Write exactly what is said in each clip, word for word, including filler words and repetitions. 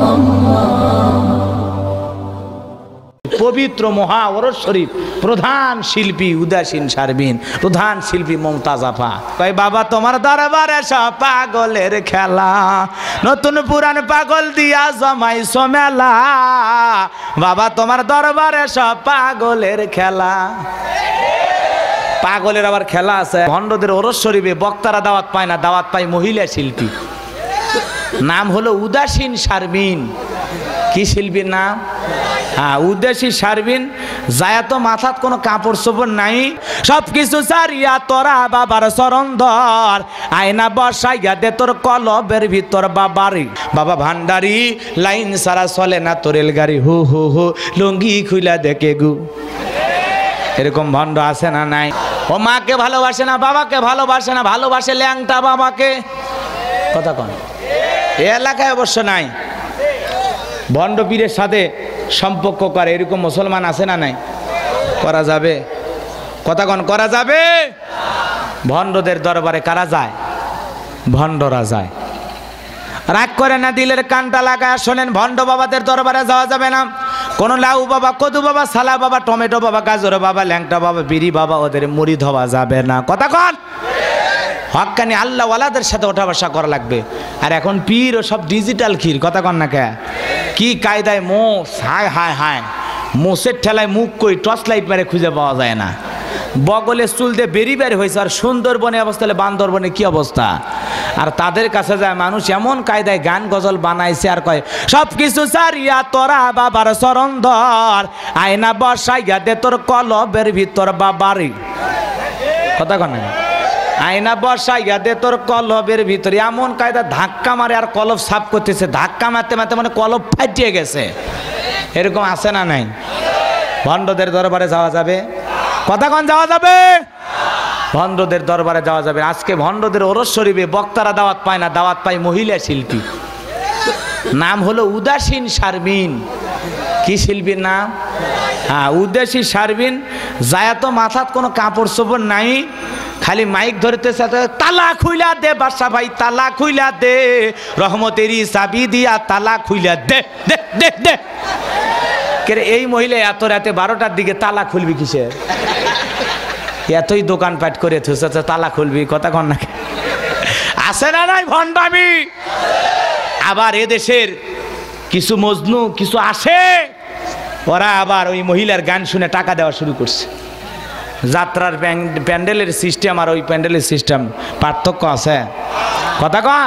পবিত্র মহা ওরস শরীফ প্রধান শিল্পী উদাসীন শারবিন, প্রধান শিল্পী মমতাজ আপা কয় বাবা তোমার দরবারে সব পাগলের খেলা, নতুন পুরান পাগল দিয়া জমাইছো মেলা, বাবা তোমার দরবারে সব পাগলের খেলা। পাগলের আবার খেলা আছে। ভণ্ডদের ওরস শরীফে বক্তারা দাওয়াত পায় না, দাওয়াত পায় মহিলা শিল্পী, নাম হলো উদাসীন শারবিন। কি শিল্পীর নাম? হ্যাঁ, উদাসী শারবিন। যায় তো মাথাত কোনো কাপড় চোপড় নাই, সব কিছু সারিয়া তোরা বাবার চরণ ধর, আয়না বসাইয়া দে তোর কলবের ভিতর বাবারি, বাবা ভান্ডারি লাইন সারা চলে না তোর রেলগাড়ি, হু হু হু লুঙ্গি খুইলা দেখে গু। এরকম ভণ্ড আছে না নাই? ও মাকে ভালোবাসে না, বাবাকে ভালোবাসে না, ভালোবাসে ল্যাংটা বাবাকে। কথা কন, এ এলাকায় অবশ্য নাই। ভণ্ড পীরের সাথে সম্পর্ক করে এরকম মুসলমান আছে না নাই? করা যাবে? কথা কন, করা যাবে? ভণ্ডদের দরবারে কারা যায়? ভণ্ডরা যায়। রাগ করে না, দিলের কানটা লাগায় শোনেন, ভণ্ড বাবাদের দরবারে যাওয়া যাবে না। কোন লাউ বাবা, কদু বাবা, সালা বাবা, টমেটো বাবা, গাজর বাবা, ল্যাংটা বাবা, বিড়ি বাবা, ওদের মুড়ি ধোয়া যাবে না। কথা কন। হক্কানি আল্লাহ ওয়ালাদের সাথে ওঠা বসা করা লাগবে। আর এখন পীর ও সব ডিজিটাল ক্ষীর। কথা কন না কে? কি কায়দায় মোষ, হায় হায় হায়, মোষের ঠেলায় মুখ কই টর্চ লাইট মেরে খুঁজে পাওয়া যায় না। বগলে চুল দিয়ে বেরি বের হয়েছে। আর সুন্দরবনে অবস্থা হলে বান্দরবনে কি অবস্থা? আর তাদের কাছে যায় মানুষ এমন কায়দায় গান গজল বানাইছে আর কয় সব কিছু সারিয়া তোরা বাবার চরণ ধর, আয়না বসাইয়া দে তোর কলবের ভিতর বাবারি। কথা কন না? আয়না বসাইয়া দে তোর কলবের ভিতরে, এমন কায়দা ধাক্কা মারে আর কলব সাফ করতেছে, ধাক্কা মারতে মারতে মানে কলব ফাটিয়ে গেছে। এরকম আছে না নাই? ভণ্ডদের দরবারে যাওয়া যাবে? কথা কন, যাওয়া যাবে? ভণ্ডদের দরবারে যাওয়া যাবে। আজকে ভণ্ডদের ওরস শরীফে বক্তারা দাওয়াত পায় না, দাওয়াত পায় মহিলা শিল্পী, নাম হলো উদাসীন শারবিন। কি শিল্পীর নাম? হ্যাঁ, উদাসী শারবিন। যায় তো মাথাত কোনো কাপড় চোপড় নাই, খালি মাইক ধরতেছে, তালা খুইলা দে বাদশা ভাই, তালা খুইলা দে, রহমতেরি চাবি দিয়া তালা খুইলা দে দে দে দে। এই মহিলা এত রাতে বারোটার দিকে তালা খুলবি কিসে? এতই দোকানপাট করে থুসেছে, তালা খুলবি? কথা কন না? আছে না নাই ভণ্ডামি? আবার এদেশের কিছু মজনু কিছু আসে, ওরা আবার ওই মহিলার গান শুনে টাকা দেওয়া শুরু করছে। যাত্রার প্যান্ডেলের সিস্টেম আর ওই প্যান্ডেলের সিস্টেম পার্থক্য আছে। কথা কন।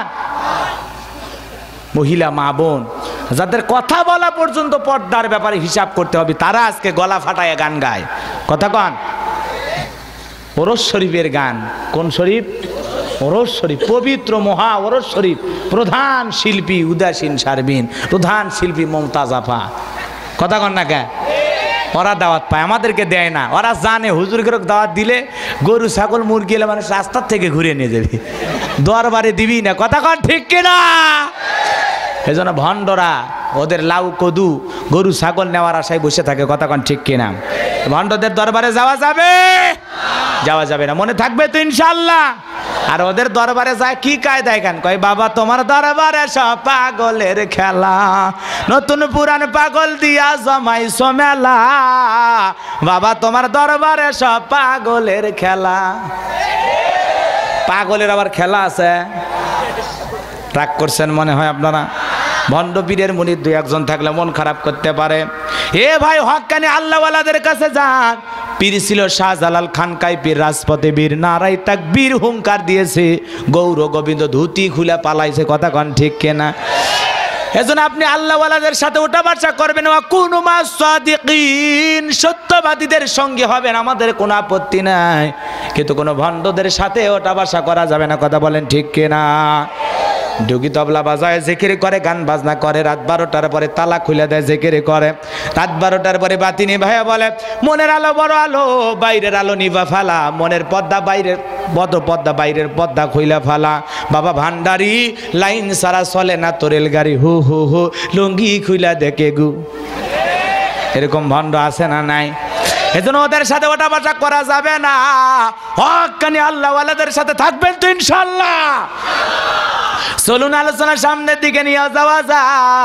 মহিলা মা বোন যাদের কথা বলা পর্যন্ত পর্দার ব্যাপারে হিসাব করতে হবে, তারা আজকে গলা ফাটায় গান গায়। কথা কন। ওরস শরীফের গান। কোন শরীফ? ওরস শরীফ, পবিত্র মহা ওরস শরীফ প্রধান শিল্পী উদাসীন শারবিন, প্রধান শিল্পী মমতাজ আপা। কথা কন না কে? ওরা দাওয়াত পায়, আমাদেরকে দেয় না। ওরা জানে হুজুরকে দাওয়াত দিলে গরু ছাগল মুরগি এলে মানুষ রাস্তার থেকে ঘুরে নিয়ে যাবে, দরবারে দিবি না। কথা কন ঠিক কিনা? এই জন্য ভণ্ডরা ওদের লাউ কদু গরু ছাগল নেওয়ার আশায় বসে থাকে। কথা কন ঠিক কিনা? ভণ্ডদের দরবারে যাওয়া যাবে? যাওয়া যাবে না, মনে থাকবে তো ইনশাল্লাহ। আর ওদের দরবারে যায় কি কায়দায় গান কয় বাবা তোমার দরবারে সব পাগলের খেলা, নতুন পুরান পাগল দিয়া জমাইছো মেলা, বাবা তোমার দরবারে সব পাগলের খেলা। পাগলের আবার খেলা আছে। রাগ করছেন মনে হয় আপনারা। ভণ্ড পীরের মুরিদ দুই একজন থাকলে মন খারাপ করতে পারে। এ ভাই হক্কানি আল্লাহওয়ালাদের কাছে যান। পীর ছিল শাহজালাল খানকাই পীর, রাজপথে বীর, নারাই তাকবীর হুঙ্কার দিয়েছে, গৌর গোবিন্দ ধুতি খুলে পালাইছে। কথা কন ঠিক কিনা? এজন্য আপনি আল্লাহওয়ালাদের সাথে ওঠা বসা করবেন, কুনু মাস সাদিকিন, সত্যবাদীদের সঙ্গে হবেন, আমাদের কোনো আপত্তি নাই, কিন্তু কোনো ভণ্ডদের সাথে ওঠা বসা করা যাবে না। কথা বলেন ঠিক কিনা? ডুগি তবলা বাজায়, জিকির করে, গান বাজনা করে, রাত বারোটার পরে তালা খুলে দেয়, জিকির করে, রাত বারোটার পরে বাতি নিভাইয়া বলে মনের আলো বড় আলো, বাইরের আলো নিভা ফালা, মনের পর্দা বাইরের বদ পর্দা বাইরের পর্দা খুইলা ফালা, বাবা ভান্ডারি লাইন সারা চলে না তোর রেলগাড়ি, হু হু হু লুঙ্গি খুইলা দেখে গু। এরকম ভণ্ড আছে না নাই? এজন্য ওদের সাথে ওঠা বসা করা যাবে না। হক্কানি আল্লাহওয়ালাদের সাথে থাকবেন তো ইনশাআল্লাহ। চলুন আলোচনা সামনের দিকে নিয়ে যাওয়া যাক।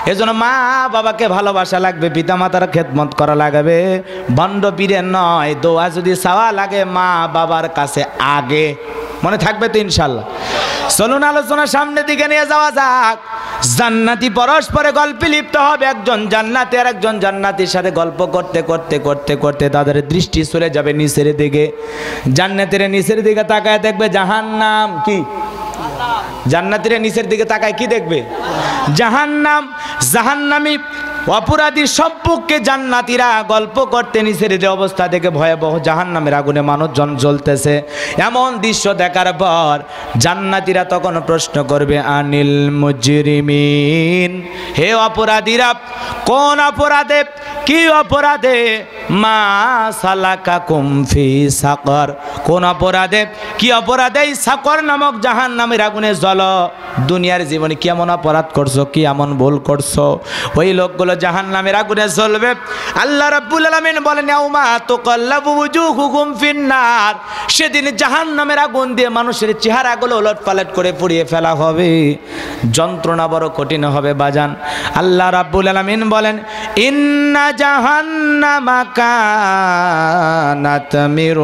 এজন্য মা বাবাকে ভালোবাসা লাগবে, পিতা মাতার খেদমত করা লাগবে, ভণ্ড পীরের নয়। দোয়া যদি চাওয়া লাগে মা বাবার কাছে আগে, মনে থাকবে তো ইনশাল্লাহ। চলুন আলোচনা সামনের দিকে নিয়ে যাওয়া যাক। জান্নাতি পরস্পরে গল্পে লিপ্ত হবে, একজন জান্নাতি আর একজন জান্নাতির সাথে গল্প করতে করতে করতে করতে তাদের দৃষ্টি চলে যাবে নিচের দিকে। জান্নাতিরা নিচের দিকে তাকায় দেখবে জাহান্নাম। কি? জান্নাতিরা নিচের দিকে তাকায় কি দেখবে? জাহান্নাম। জাহান্নামী অপরাধী সম্পর্কে জান্নাতীরা গল্প করতে নিচের যে অবস্থা দেখে ভয়াবহ জাহান্নামের আগুনে মানুষজন জ্বলতেছে। এমন দৃশ্য দেখার পর জান্নাতীরা তখন প্রশ্ন করবে আনিল মুজরিমিন, হে অপরাধীরা, কোন অপরাধে, কি অপরাধে? মা সালাকাকুম ফি সাকর, কোন অপরাধে, কি অপরাধে সাকর নামক জাহান্নামের আগুনে জ্বল? দুনিয়ার জীবনে কি এমন অপরাধ করছো, কি এমন ভুল করছো? ওই লোকগুলো জাহান্নামের আগুনে জ্বলবে। আল্লাহ রাব্বুল আলামিন বলেন ইয়াউমা তুকাল্লাবু ওয়ুজুহুকুম ফিন্নার, সেদিন জাহান্নামের আগুন দিয়ে মানুষের চেহারাগুলো ওলটপালট করে পুড়িয়ে ফেলা হবে। যন্ত্রণা বড় কঠিন হবে বাজান। আল্লাহ রাব্বুল আলামিন বলেন ইন্না জাহান্নামা কানাত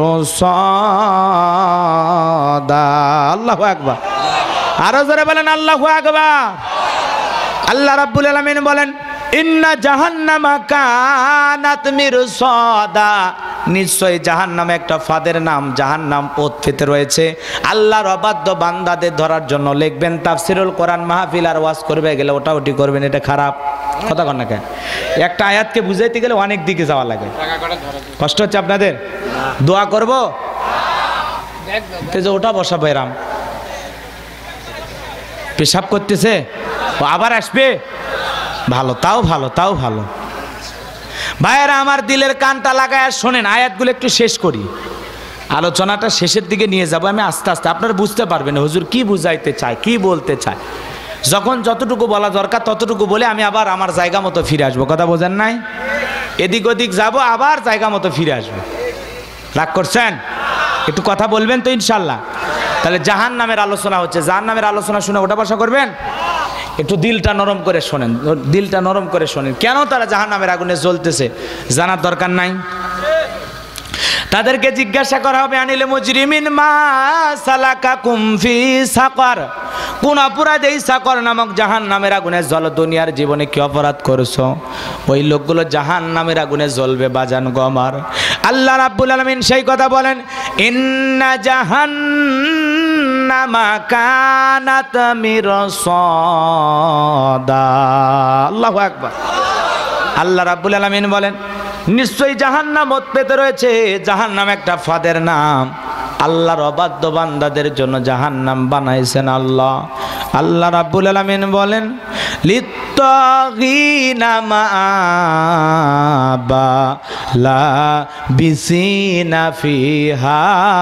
মিরসাদা। আল্লাহু আকবার। আরো জোরে বলেন আল্লাহু আকবার। আল্লাহ রাব্বুল আলামিন বলেন ইন্না জাহান্নামা কানাত মিরসাদা, নিশ্চয় জাহান্নাম একটা ফাদের নাম, জাহান্নাম ওতপেতে রয়েছে। আল্লাহর অবাধ্য বান্দাদের ধরার জন্য লিখবেন তাফসিরুল কোরআন মাহফিল আর ওয়াজ করবে গেলে ওটা ওটি করবেন, এটা খারাপ কথা কন না কেন? একটা আয়াতকে বুঝাইতে গেলে অনেক দিকে যাওয়া লাগে। কষ্ট হচ্ছে আপনাদের? দোয়া করব যে ওটা বসাবো, এরাম পেশাব করতেছে ও আবার আসবে, ভালো, তাও ভালো, তাও ভালো। ভাইয়েরা আমার, দিলের কানটা লাগায় শোনেন, আয়াতগুলো একটু শেষ করি, আলোচনাটা শেষের দিকে নিয়ে যাব আমি আস্তে আস্তে, আপনারা বুঝতে পারবেন হুজুর কি বুঝাইতে চায়, কি বলতে চায়। যখন যতটুকু বলা দরকার ততটুকু বলে আমি আবার আমার জায়গা মতো ফিরে আসবো। কথা বোঝেন নাই? এদিক ওদিক যাব, আবার জায়গা মতো ফিরে আসবো। রাগ করছেন? একটু কথা বলবেন তো ইনশাল্লাহ। তাহলে জাহান নামের আলোচনা হচ্ছে, জাহান নামের আলোচনা শুনে ওটা বসা করবেন। একটু দিলটা নরম করে শোনেন, দিলটা নরম করে শোনেন। কেন তারা জাহান নামের আগুনে জ্বলতেছে জানার দরকার নাই। তাদেরকে জিজ্ঞাসা করা হবে আনিল মুজরিমিন মা সালাকাকুম ফি সাকর, কোন অপরাধে এই সাকর নামক জাহান নামের আগুনে জ্বল? দুনিয়ার জীবনে কি অপরাধ করছো? ওই লোকগুলো জাহান নামের আগুনে জ্বলবে বাজান গমার। আল্লাহ রাব্বুল আলামিন সেই কথা বলেন ইন্না জাহান্নামা কানাত মিরসাদা। আল্লাহু আকবার। আল্লাহ রাব্বুল আলামিন বলেন নিশ্চয়ই জাহান্নাম ওতপেতে রয়েছে। জাহান্নাম একটা ফাদের নাম, আল্লাহর অবাধ্য বান্দাদের জন্য জাহান্নাম বানাইছেন আল্লাহ। আল্লাহ রাব্বুল আলামিন বলেন লিত্তাগিনা মাআবা লা বিসিনা ফিহা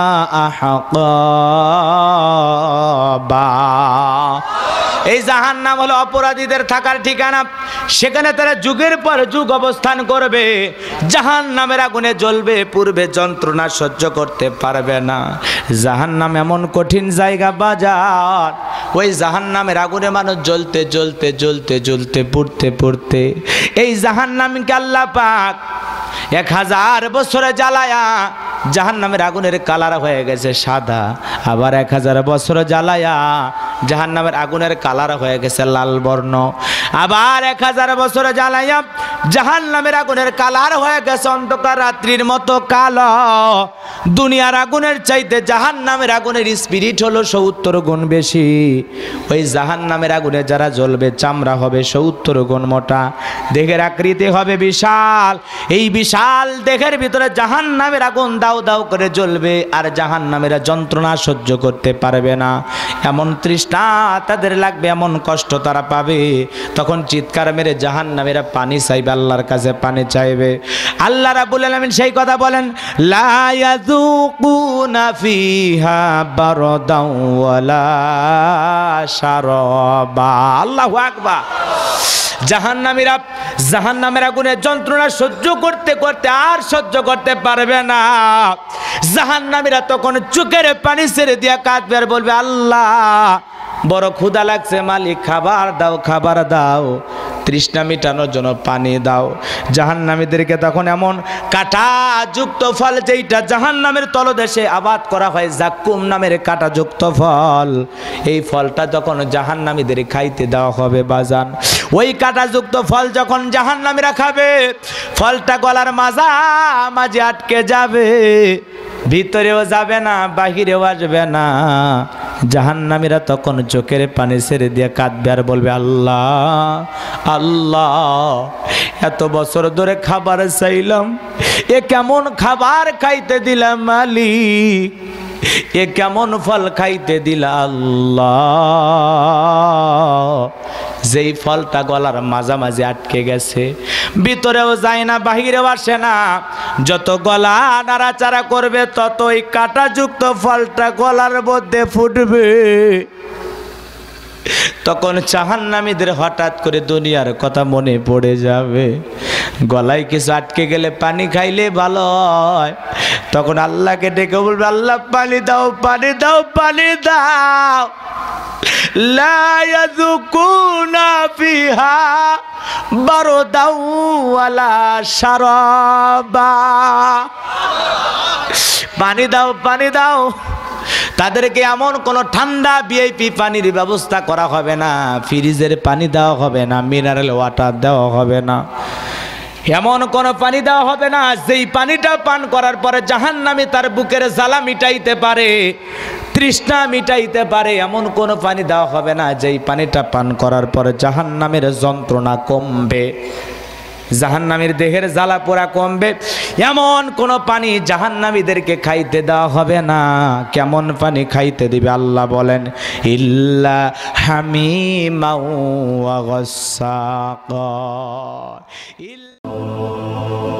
আহকাবা। এই জাহান্নাম হলো অপরাধীদের থাকার ঠিকানা। সেখানে তারা যুগের পর যুগ অবস্থান করবে, জাহান্নামের আগুনে জ্বলবে, পূর্বে যন্ত্রণা সহ্য করতে পারবে না। জাহান্নাম এমন কঠিন জায়গা বাজার, ওই জাহান্নামের আগুনে মানুষ জ্বলতে জ্বলতে জ্বলতে জ্বলতে পুড়তে পুড়তে এই জাহান্নামকে আল্লাহ পাক এক হাজার বছরে জ্বালায়া জাহান্নামের আগুনের কালার হয়ে গেছে সাদা, আবার এক হাজার বছর জ্বালায়া জাহান্নামের আগুনের কালার হয়ে গেছে লাল বর্ণ, আবার এক হাজার বছর জ্বালায়া জাহান্নামের আগুনের কালার হয়ে গেছে অন্ধকার রাত্রির মতো কালো। দুনিয়ার আগুনের চাইতে জাহান্নামের আগুনের স্পিরিট হলো সত্তর গুণ বেশি। ওই জাহান্নামের আগুনে যারা জ্বলবে চামড়া হবে সত্তর গুণ মোটা, দেহের আকৃতি হবে বিশাল। এই বিশাল দেহের ভিতরে জাহান্নামের আগুন দাও দাও করে জ্বলবে, আর জাহান্নামেরা যন্ত্রণা সহ্য করতে পারবে না। এমন তৃষ্ণা তাদের লাগবে, এমন কষ্ট তারা পাবে, তখন চিৎকার মেরে জাহান্নামেরা পানি চাইবে, আল্লাহর কাছে পানি চাইবে। আল্লাহ রাব্বুল আলামিন সেই কথা বলেন লা ইয়াযুকুনা ফিহা বারদাও ওয়ালা শারাবা। আল্লাহু আকবার। জাহান্নামীরা জাহান্নামের আগুনে যন্ত্রণা সহ্য করতে করতে আর সহ্য করতে পারবে না। জাহান্নামীরা তখন চোখের পানি ছেড়ে দিয়া কাঁদবে আর বলবে আল্লাহ বড় ক্ষুধা লাগছে, মালিক খাবার দাও, খাবার দাও। তৃষ্ণা মিটানোর জন্য পানি দাও। জাহান্নামীদেরকে তখন এমন কাঁটাযুক্ত ফল, যেইটা জাহান্নামের তলদেশে আবাদ করা হয়, জাক্কুম নামের কাঁটাযুক্ত ফল, এই ফলটা যখন জাহান্নামীদের খাইতে দেওয়া হবে বাজান, ওই কাঁটাযুক্ত ফল যখন জাহান্নামীরা খাবে, ফলটা গলার মাজা মাঝে আটকে যাবে, ভিতরেও যাবে না, বাহিরেও আসবে না। জাহান্নামীরা তখন চোখের পানি ছেড়ে দিয়ে কাঁদবে আর বলবে, আল্লাহ আল্লাহ, এত বছর ধরে খাবার চাইলাম, এ কেমন খাবার খাইতে দিলাম মালিক, এ কেমন ফল খাইতে দিলা আল্লাহ, যেই ফলটা গলার মাঝামাঝি আটকে গেছে, ভিতরেও যায় না, বাহিরেও আসে না, যত গলা নাড়াচাড়া করবে ততই কাঁটাযুক্ত ফলটা গলার মধ্যে ফুটবে। তখন জাহান্নামীদের হঠাৎ করে দুনিয়ার কথা মনে পড়ে যাবে, গলায় কিছু আটকে গেলে পানি খাইলে ভালো হয়। তখন আল্লাহকে ডেকে বলবে, আল্লাহ পানি দাও, পানি দাও, পানি দাও। লা ইয়াযুকুনা ফিহা বারদাও ওয়ালা শারাবা। পানি দাও, পানি দাও। তাদেরকে এমন কোনো ঠান্ডা ভিআইপি পানির ব্যবস্থা করা হবে না, ফ্রিজের পানি দেওয়া হবে না, মিনারেল ওয়াটার দেওয়া হবে না, এমন কোনো পানি দেওয়া হবে না যেই পানিটা পান করার পরে জাহান্নামী তার বুকের জ্বালা মিটাইতে পারে, তৃষ্ণা মিটাইতে পারে। এমন কোনো পানি দেওয়া হবে না যেই পানিটা পান করার পরে জাহান্নামের যন্ত্রণা কমবে, জাহান্নামীর দেহের জ্বালা পোড়া কমবে। এমন কোন পানি জাহান্নামীদেরকে খাইতে দেওয়া হবে না। কেমন পানি খাইতে দিবে আল্লাহ বলেন, ইল্লা হামিমাও ওয়া গাসসাকা।